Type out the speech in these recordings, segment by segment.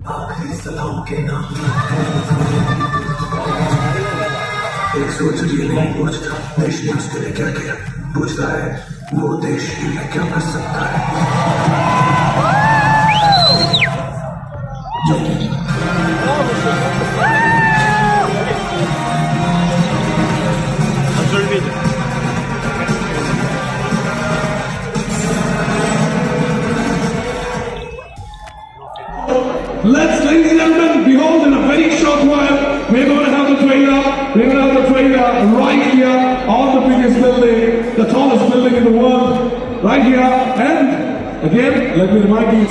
आखिरी सलाम के नाम। एक सोच ये नहीं पूछता देश ने उसके लिए क्या किया, पूछता है वो देश के लिए क्या कर सकता है। Let's, ladies and gentlemen, behold, in a very short while, we're going to have the trailer. We're going to have the trailer right here on the biggest building, the tallest building in the world, right here. And again, let me remind you.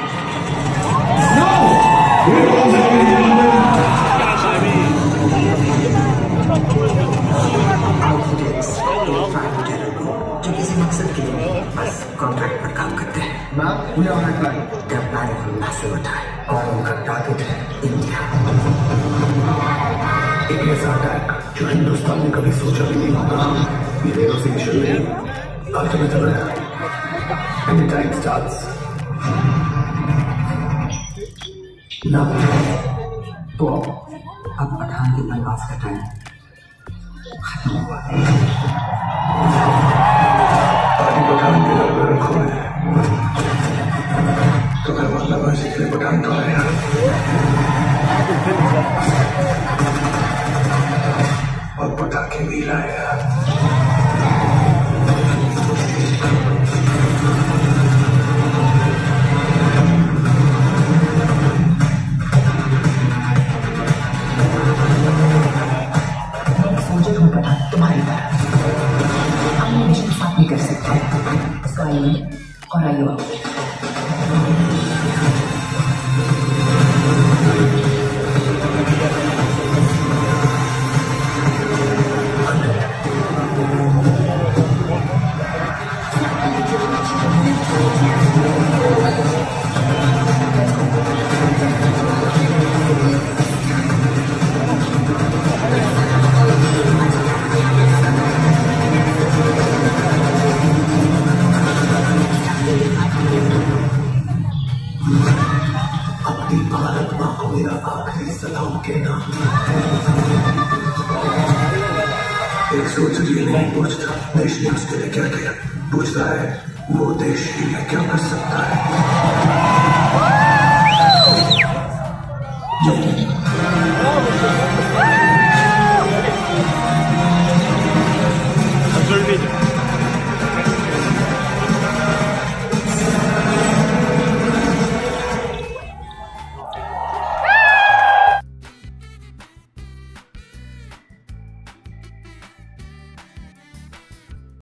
Now, we're also ladies and gentlemen. जो किसी मकसद के लिए बस contract पर काम करते हैं। their plan is massive attack और उनका टारगेट है इंडिया। एक ऐसा अटैक जो हिंदुस्तान ने कभी सोचा भी नहीं होगा। ये नेगोशिएशन नहीं, अल्टीमेटम है। And the time starts now। तो अब पठान के बनवास का टाइम खत्म हुआ है। पठान के लोग रखो है तो घर वाला बाजी के लिए पठान तो आया और पटाखे भी लाया। सोचे हूँ पठान तुम्हारी तरह हम ये मिशन साथ नहीं कर सकते। इसको आइए और आइए अपनी भारत माँ को मेरा आखिरी सलाम के नाम। एक सोच ये नहीं पूछता देश ने उसके लिए क्या किया, पूछता है वो देश के लिए क्या कर सकता है।